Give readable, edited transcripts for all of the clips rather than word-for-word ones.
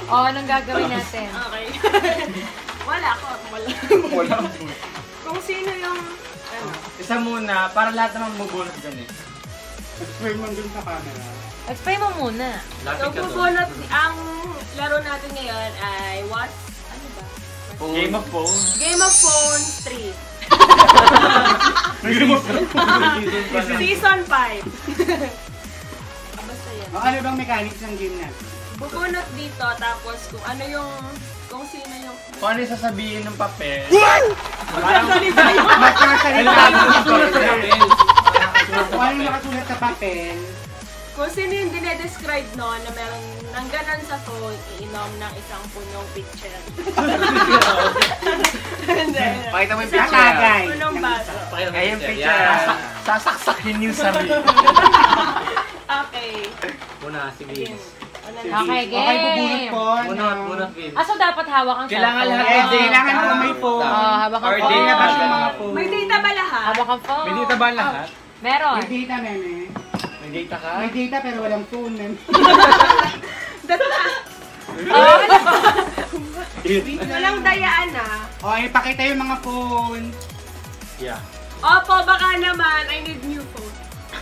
Oh, anong gagawin natin? Okay. Wala ko. Wala. Kung sino yung... Ano? Isa muna, para lahat naman mabunot dyan eh. Explain mo dun sa camera. Explain mo muna. So, bubunot, ang laro natin ngayon ay what? Ano ba? Game of Thrones. Game of Thrones 3. Season 5. Basta yan. O, ano bang mechanics ng game natin? Bubunot dito, tapos kung ano yung... Kung sino yung... Kung ano yung sasabihin ng papel. Magsasalita yun. Magsasalita yun. Kung ano yung nakasulat sa papel. Kung sino yung dinedescribe no, na meron nang ganon sa phone, iinom ng isang punong picture. Pakita mo yung Sa picture. tagay. Punong baso. Kaya yung picture. Sasaksakin yung sarili. Okay. Muna, si Again. Vince. Okay, game. Okay, bubunot po. Munot, Vince. Ah, so dapat hawak ang Kailangan cellphone. lahat. Eh, kailangan mo may phone. Oh, hawak ang Or phone. Ilabas yung mga phone. May data ba lahat? Hawak ang phone. May data ba lahat? Meron. May data, meme. May data ka? May data pero walang phone, meme. Oh, Walang dayaan ah. O, ipakita yung mga phone. Yeah. Opo, baka naman. I need new phone.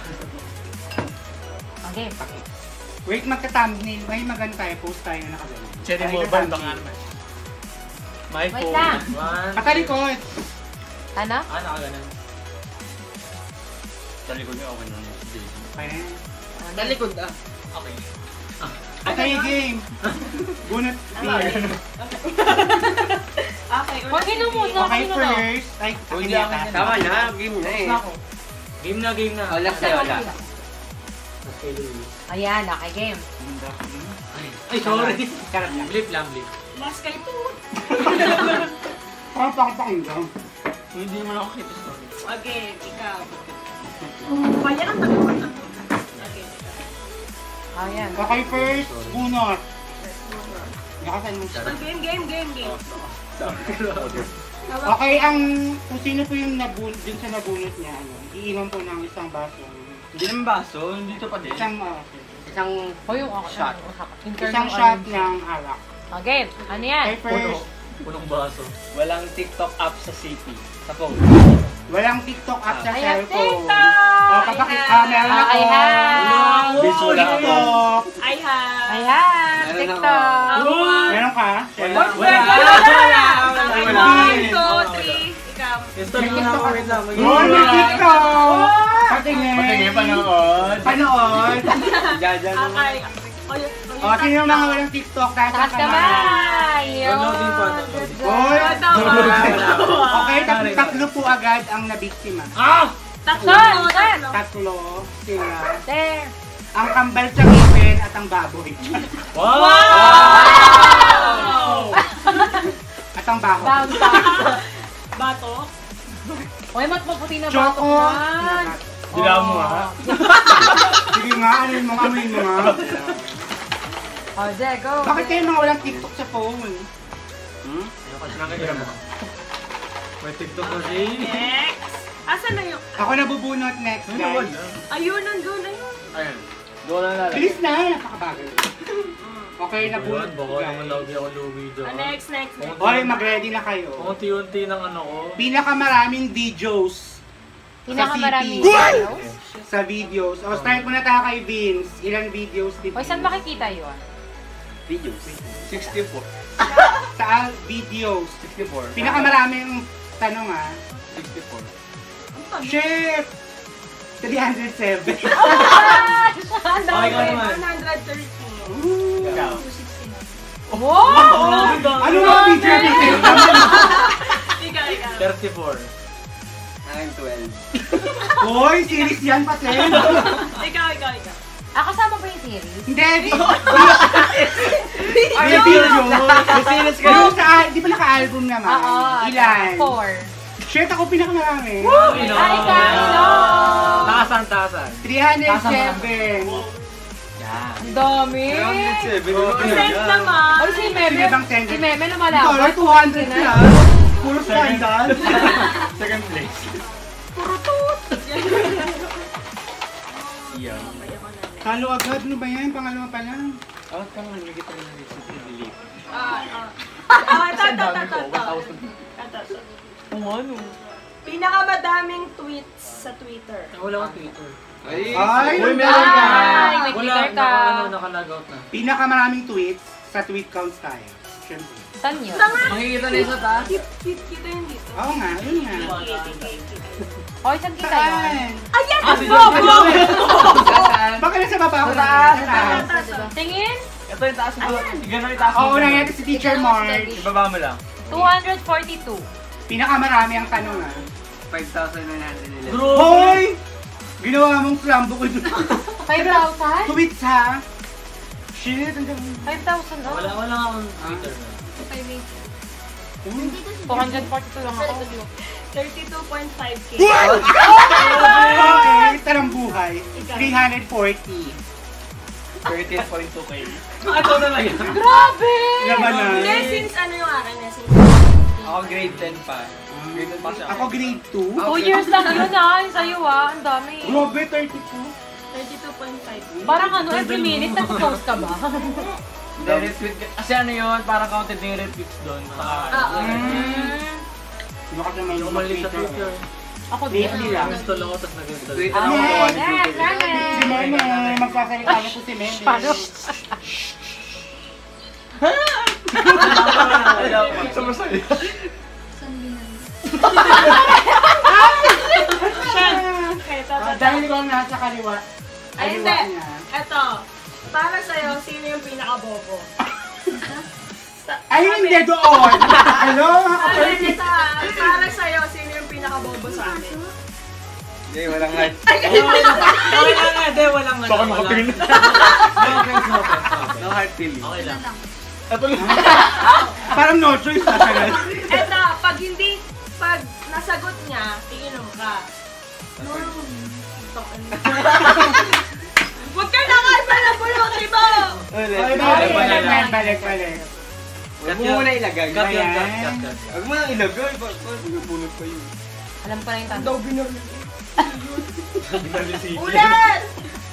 okay. Wait, magka-thumbnail. May maganda tayo. Post tayo na nakagano. Cherry Ay, mobile na-thumbnail. baka naman. My Wait phone. lang. One. Patalikod. Ano? Ah, nakaganan. Talikod niya okay naman. Okay. Talikod ah. Okay. Okay, game. Bunot. Okay, Huwag inumusa. Okay, first. Ay, akin yata. Tama na, game na eh. Game na. Wala sa'yo, wala. Ayan, okay, game. Ay, sorry. Charot lang. Blip lang, blip. Mas kay to. Parang pakipakinggan. Hindi naman ako kita sa Okay, ikaw. Kaya ang tagapag. Okay, ikaw. Ayan. Okay, first. Bunot. Nakasan mo siya. Game. Okay, kung sino po yung dun sa nabunot niya, iinom po ng isang baso. Hindi naman baso, dito pa din. Isang O yung Shot. isang shot ng alak. Okay, ano yan? Okay, first. Punong baso. Walang TikTok app sa city. Sa phone. Walang TikTok app sa Ayan, cellphone. TikTok! O, meron ako. I have. Visual ako. TikTok. I have. Ayan, TikTok. Meron ka? Wala. Wala. 1, 2, 3. Ikaw. Install mo na ako, wait lang. Oh, may TikTok! Patingin. Patingin, panood. Panood. Jajan mo. Okay. O, sino yung mga walang TikTok? Taas kamay. Downloading pa, Yun. downloading. Oy! Tama. Okay, tatlo po agad ang nabiktima. Tatlo. Tatlo sila. There. Ang kambal sa ngipin at ang baboy. Wow! At ang baho. Bounce. Bato. Uy, maputi na Choco. batok man. Dilaw mo ha? Sige nga, anuin mo nga. Oh, Jay, go. Bakit kayo mga walang TikTok sa phone? May TikTok na siya. Next. Asan na yung... Ako nabubunot next, guys. Ayun, nandun. Ayun. Ayun. Doon na lang. Bilis na, napakabagal. Okay, nabunot Baka naman guys. lagi ako lugi dyan. Next. Hoy, mag-ready na kayo. Unti-unti ng ano ko. Pinakamaraming videos Pinakamaraming Sa videos. sa videos. O, start muna tayo kay Vince. Ilang videos dito? Uy, saan makikita yun? Videos. 64. Sa videos. 64. Pinakamaraming tanong 64. Shit! 307. Ang Okay ka dami. naman. 113. Ikaw. Wow! Ano nga video dito? Ikaw. 34. I'm 12. Hoy, series yan pati. Ikaw. Ah, kasama ba yung series? Hindi, Ay, video. May series ka Yung di ba naka-album naman? Oo. Ilan? 4. Shit, ako pinakamarami. Ay, Kano! Takasan. 307. Yan. Ang dami! 107. Percent naman. Oy, si Meme. Sinibang sender. Si Meme Dollar lumalaban. 200 sila. Puro scandal. Second place. Yan. Talo agad, ano ba yan? Pangalawa pa lang. Oh, kang nagigit na rin sa delete. Ito. Ano? Pinakamadaming tweets sa Twitter. Wala akong Twitter. Ay! Uy, meron ka! Ay, may Wala, Twitter ka. nakalagout na. Pinakamaraming tweets sa tweet counts tayo. Siyempre. Saan yun? Makikita na yung sa taas. Kita yun dito. Oo nga, yun nga. Oy, saan kita yun? Saan? Ayan! Ah, si Go! Joby, Go! Joby. Baka nasa baba ako na. Tingin? Ito yung taas mo. Ganun yung taas mo. Oo, una natin si Teacher Mark. Ibaba mo lang. 242. Pinakamarami ang tanong ah. 5,911. Bro! Hoy! Ginawa mong flambo ko doon. 5,000? Tweets ha? Shit, ang dami. 5,000 oh. Wala akong Twitter. 442 lang ako. 32.5k. Okay, tarang buhay. 340. 13.2K. Ito na lang yan. Grabe! Laban na. Hindi, since ano yung akin na, since Ako grade 10 pa. Grade 10 pa siya. Ako grade 2. 2 years lang yun ah. Yung sa'yo ah. Ang dami. Grabe, 32. 32.5. Parang ano, every minute nag-post ka ba? retweet. Kasi ano yun, parang counted na yung retweets doon. Baka naman Hindi ko mali sa Twitter. Ako din. Lately lang. Gusto lang ako, tapos nag-install. Twitter Ano? ako. Next, Si Meme, magsasalita na po si Meme. Paano? Sumasaya. Okay, tata. Dahil ko nasa kaliwa. Ay, Kaliwa hindi. niya. Eto. Para sa'yo, sino yung pinaka-bobo? Ay, hindi doon! Ano? Ay, ito ah. Para sa'yo, sino yung pinaka-bobo sa amin? Hindi, walang heart. Okay lang nga, hindi, walang ano. Baka makatingin. No offense, no offense. No heart feeling. Okay lang. Ito lang. Parang no choice na siya. Eto, pag nasagot niya, iinom ka. Huwag ka na kayo pa na bulot, diba? Ay, balik. Huwag mo muna ilagay. Cut yun, Ayan. cut. Huwag mo nang ilagay. Bakit nabunod pa yun? Alam ko na yung tanong. Ulan!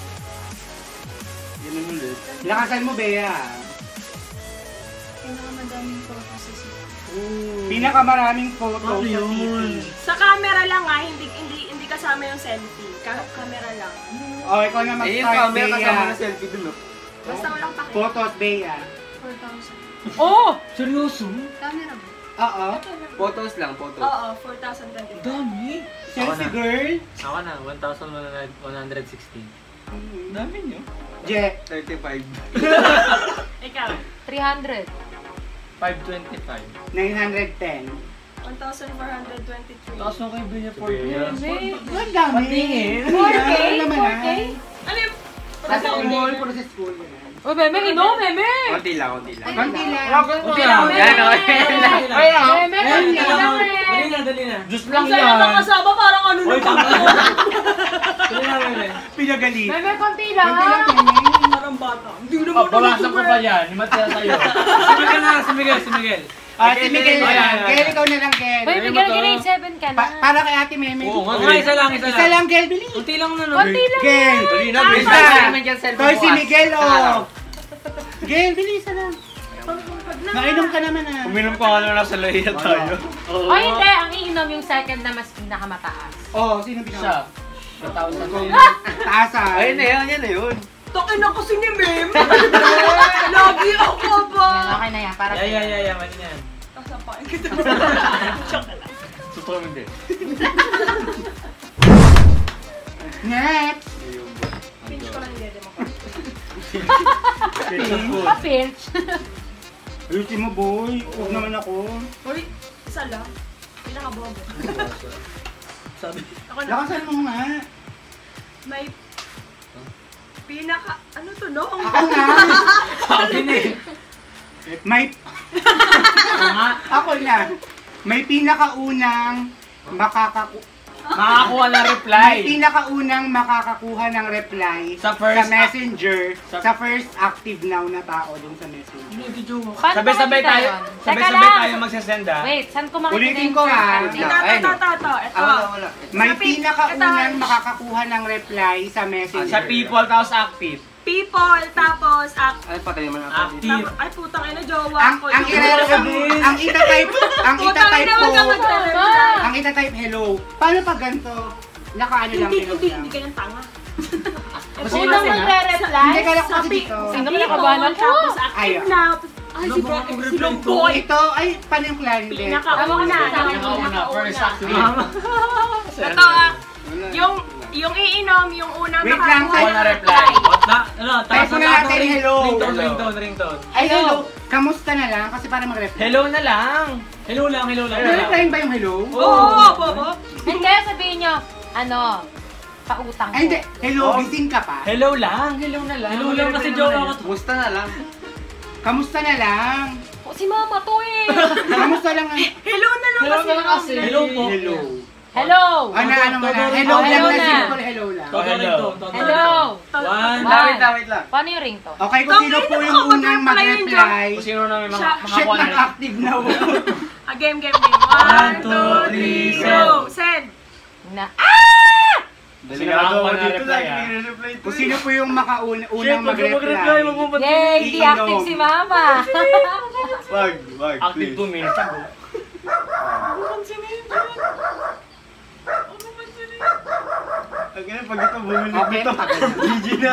Ganun ulit. Lakasan mo, Bea. Pinakamadaming photo sa city. Pinakamaraming photos Ano sa yun? city. Sa camera lang ah, hindi kasama yung selfie. Camera lang. Oh, ikaw na Eh, yung mag-start, camera kasama Bea. na selfie dun, no? Basta walang pakita. Photos, Bea. 4,000. Oh! Seryoso? Camera ba? Oo. Photos lang, photos. Oo, 4,000 Dami. Selfie girl. Ako na, 1,116. Dami nyo. Je. 35. Ikaw, 300. 525. 910. 1,423. Taas mo kayo bilya for Hindi. Ang dami. Patingin. Ano 4K? yan? Ano naman 4K? ah? Ano yung... Nasa school, puro sa school. Oh, meme, inom, meme! Konti lang, konti lang. Konti lang. Kunti lang. Yan, okay. Ay, ako. Meme, konti lang eh. Dali na. Diyos Ang saya ng kasama, parang ano Oy, na tama na. Dali na, Meme. Pinagalit. Meme, konti lang. Konti lang, Meme. parang bata. Hindi naman Bawasan ko pa yan. Himat sila sa'yo. Si Miguel na, si Miguel. Ah, si Miguel na lang. Ayan. Gel, ikaw na lang, Gel. Uy, Miguel, grade 7 ka na. Para kay Ate Meme. Oo nga, isa lang. Isa lang, Gel, bilis. Kunti lang na, no? Konti lang. Gel. Dali na, Bilis bilis na. naman dyan selfie Toy si bukas. Miguel, oh. Gel, bilis na lang. Nakainom ka naman ah. Uminom pa nga na sa lahiya tayo. O hindi, ang iinom yung second na mas pinakamataas. Oh, sino Siya. pinaka? 1,000. Taas ah. Ayun na yun, yan na yun. Takin na kasi ni Mem. Lagi ako ba? Yan, okay na yan. Para sa'yo. Yeah, mali na yan. Kasapain kita. Suto kami din. Next. Pinch ko lang yung dede mo. Pa-pinch. Ayusin mo, boy. Huwag naman ako. Uy, isa lang. Pinaka-bobo. Sabi. Ako na. Lakasan mo nga. May pinaka... Ano to, no? Ako nga. Sabi na eh. May... Ako na. May pinakaunang Makakuha na May reply. pinakaunang makakakuha ng reply Sa first Messenger sa first active now na tao dun sa Messenger. Paano Sabay-sabay makikita tayo. yun? Sabay-sabay Teka tayo lang. magsasend ah. Wait, saan ko makikita Ulitin yung ko, first ha? active? Ito. Ito. May Sa pinakaunang ito. makakakuha ng reply sa Messenger. Sa people, tapos active. people, tapos Ay, patay naman ako. Active. ay putang ina, jowa Ang ko. ang ita-type ang ita-type hello. Paano pag ganito? Nakaano lang hello lang. Hindi ganyan tanga. Sino magre-reply? Hindi kala ko kasi dito. Sino kinakabahan ako? Tapos active Ay, na. Ay, si Silong boy. Ito ay paano yung clarinet? Pinakauna na. Pinakauna, first active. Ito yung iinom, yung unang Wait lang, nakakuha na ng reply. Type mo na natin hello. Ringtone. Ay, hello. Kamusta na lang? Kasi para mag-reply. Hello na lang. Hello lang. Reply ba yung hello? Oo, bobo. Hindi, sabihin nyo, pautang ko. Ay, hindi. Hello, gising ka pa? Hello lang. Hello na lang. Hello lang kasi joke ako. Musta na lang. Kamusta na lang? O, si mama to eh. Kamusta lang ang... Hello na lang kasi. Hello po. Hello. Hello. Ano mo na? Hello lang Hello na. na. Simple hello lang. Hello. One. Wait lang. Paano yung ringtone? Okay, kung sino po yung unang mag-reply. Kung sino na may Shit, makakuha na. active na. Game. 1, 2, 3, go. Send. Na, Delikado dito na. Kung sino po yung unang mag-reply. yay, hindi Iinom. active si mama. Wag, Active 2 minutes ago. Pag ito bumili Okay, dito. GG na.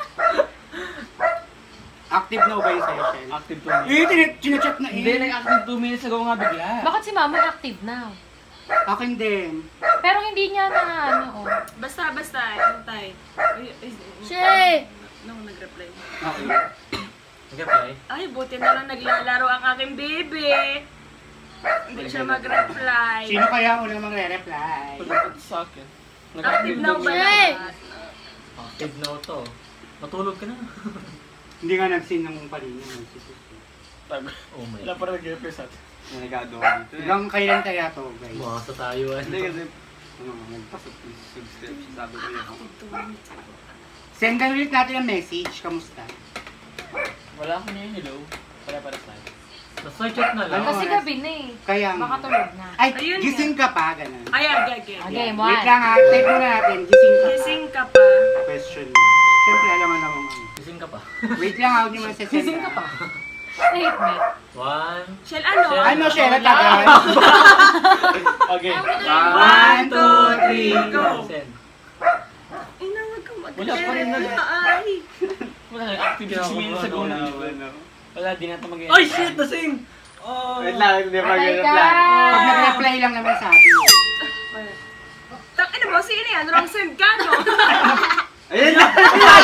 Active na ba yung session? Active 2 minutes. Chinachat na Hindi, nag-active 2 minutes ago nga bigla. Bakit si mama active na? Akin din. Pero hindi niya na Basta, antay. Shay! Nung nag-reply. Okay. Nag-apply? Ay, buti na lang naglalaro ang aking baby. Hindi siya mag-reply. Sino kaya ang unang magre-reply? Sa akin. Active na ba Shay! lahat? Active na to. Matulog ka na. Hindi nga nag-sin ng palina. Oh my Wala pa rin nag-reply sa atin. Nagagawa dito eh. Hanggang kailan kaya to, guys? Mga sa tayo Hindi kasi, nagpa-subscribe siya, sabi ko yun. Sendan ulit natin ang message. Kamusta? Wala akong yung hello. Para sa akin. Basta chat na lang. Kasi gabi na eh. Kaya Baka tulog na. Ay, Ayun gising ka pa, ganun. Ayan, gagawin. Okay, Wait one. lang ha, type muna natin, gising ka pa. Gising ka pa. Question mo. Siyempre, alam mo naman. Gising ka pa. Wait lang ha, huwag niyo masasend. Gising ka pa. Statement. 1. Shell, ano? Ano, Shell, tagal? Okay. 1, 2, 3, go! Send. Ina, wag kang Wala pa rin Ay. Wala nang active 6 minutes ago na. Wala, di na ito mag-end. Ay, shit! Nasing! Wait lang, hindi pa Patay ka. mag-reply. Pag nag-reply lang naman sabi. Ano ba? Sino yan? Wrong send ka, no? Ayun na!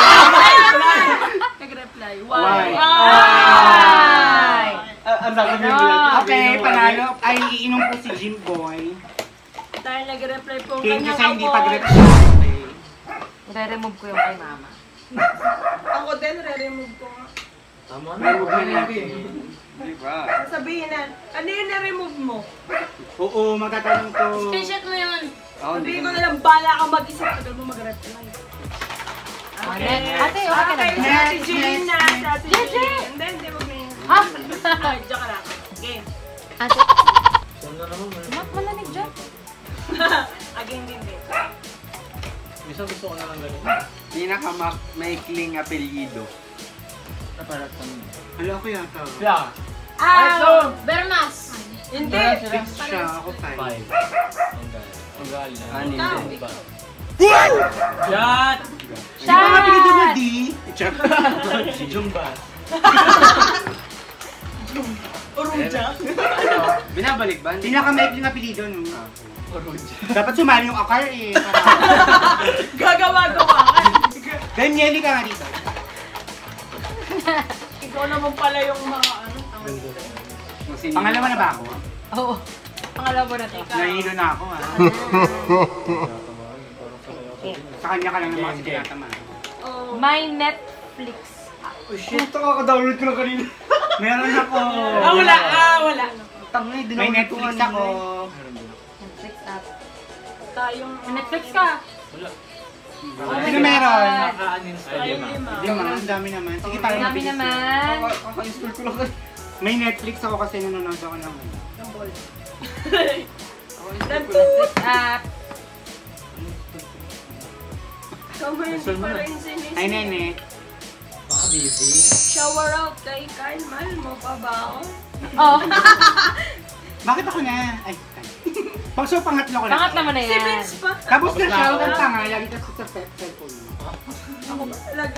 Nag-reply. Why? Ay! Ang sakit yung Ano? bilang. Okay, panalo. Ay, iinom po si Jim Boy. Dahil nag-reply po ang Thank you kanyang sa hindi ako. pag-reply. Okay. Re-remove ko yung kay mama. Ako din, re-remove ko nga. Tama na. Remove na natin. Hindi ba? Sabihin na, ano yung na-remove mo? Oo, magtatanong to. Screenshot mo yun. Sabihin ko na lang, bala ka mag-isip. Tagal mo mag-reply. Ate, okay ka Okay, na. si Ate Jean na. Si Ate Jean! Jean. Hindi, wag na yun. Ah! Joke lang. Game. Ate, Send na naman. malamig dyan. Again din din. Minsan gusto ko na lang ganun. Pinaka-maikling apelyido. Hala ko yata. Yeah. Bermas. Hindi. Fix siya, ako 5. tayo. Ang gal na. Anim Ikaw, din. ikaw. Shot! Hindi ba mapilido na di? Si Jumba. Binabalik ba? Pinaka-maikling apelido no. Dapat sumali yung akar eh. Gagawa-gawa ka. Danieli ka nga dito. Ikaw naman pala yung mga ano. Pangalawa na ba ako? Oo. Pangalawa mo na to. Nahihilo na ako ha. Okay. Sa kanya ka lang naman kasi tinatama. Oh. My Netflix. Oh shit, kaka-download ko na kanina. Meron ako. Wala. Tangay, May Netflix ako. Netflix app. Tayong... May Netflix ka. Wala. Sino meron? Naka-uninstall Tayong yung lima. Hindi naman, ang dami naman. Sige, Ang parang dami mabilis. naman. Kaka-install ko lang kanina. May Netflix ako kasi nanonood ako ng Ng ball. Netflix app. Kamay Install mo pa na. rin sinis. Ay, nene. busy. Shower out kay Kyle. Mahal mo pa ba ako? Oh, Bakit ako na? Ay, so pangatlo ko na. pangatlo mo na Si yan. Vince pa. Tapos na siya, ang tanga, lagi ka sa cellphone mo. Ako ba talaga?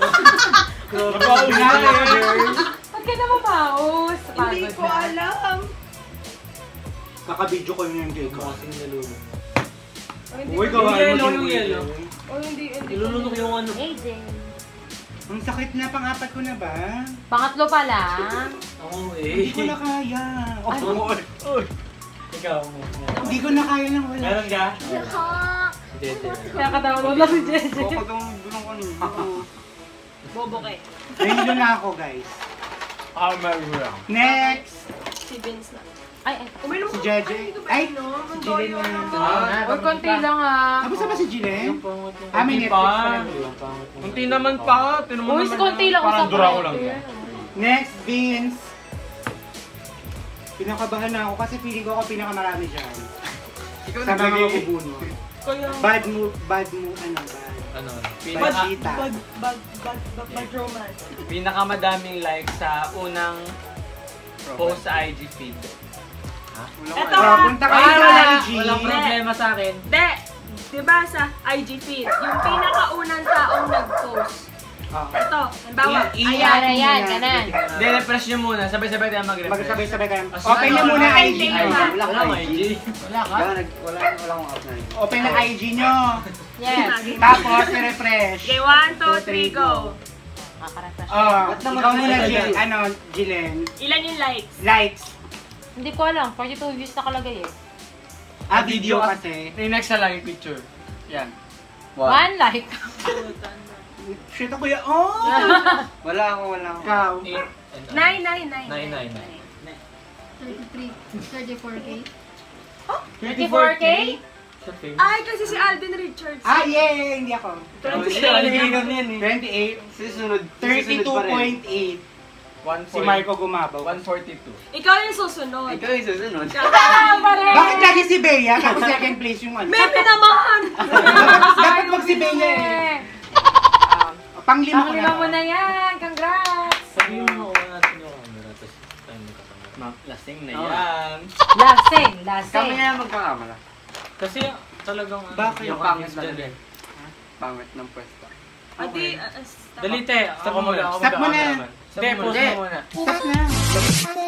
Huwag ka na mapaus. Hindi ko alam. Kaka-video ko yun yung gay ko. Kasing nalulunok. Hindi Uy, ko- gawa mo yellow, yung yung yellow. Oh, hindi ko. Nilulunok yung ano. AJ. Ang sakit na, pang-apat ko na ba? Pangatlo pa lang. Oo Hindi ko eh. na kaya. Oh, Ikaw mo. hindi ko na kaya lang wala. Meron ka? Dede. Kaya katawa lang si Jeje. Baka daw gulong ko nito. Bobo kay. Nahilo na ako, guys. Meron. Next! Si Vince na. Ay, Uminom Si ko. Jeje. Hindi ko ba Ay, inom? si Ang Jillian doyo na. naman. Uy, konti lang ha. Tapos na ba si Jilen? May Netflix pa lang. Kunti naman pa. Uy, konti lang. Parang usap dura ko ko lang. Next, Vince. Pinakabahan na ako kasi feeling ko ako pinakamarami dyan. Sa mga kubuno. Bad move, ano, bad. Ano? Bad Bad romance. Pinakamadaming like sa unang post sa IG feed. Eto Punta kayo sa IG. Walang problema sa akin. Hindi. Diba sa IG feed, yung pinakaunang taong nag-post. Ito, halimbawa, Ayan, ayan, ganan. Hindi, refresh nyo muna. Sabay-sabay tayo mag-refresh. Magsabay-sabay kayo. As- Open na muna Ay, IG. hindi. Wala kang IG. Wala ka? Wala akong app na IG. Open na IG nyo. Yes. Tapos, refresh. Okay, 1, 2, 3, go. Makarefresh. Ikaw muna, Jilen. Ilan yung likes? Likes. Hindi ko alam. 42 views nakalagay eh. Video kasi. Yung next na lang yung picture. Yan. One like. Shit ako yan. Oh! Wala ako. Ikaw. 9, 9, 9. 33. 34K. 34K? Sa fame. Ay, kasi si Alden Richards. Yay! Hindi ako. 28. Susunod. 32.8. Si 140. Marco gumabaw. 142. Ikaw yung susunod. Ikaw yung susunod. Bakit lagi si Bea? Tapos second place yung ano? Meme naman! Dapat wag si Bea eh. Panglima ko na. Panglima mo na yan. Congrats! Sabihin mo ako natin yung camera. Tapos tayo magkakama. Lasing na yan. Lasing, lasing. magkakamala. Kasi talagang Bakit? yung pangit dyan eh. Pangit ng pwesto. Adi, Dalite, ako muna. Stop mo na. Hindi, post mo muna. Stop na.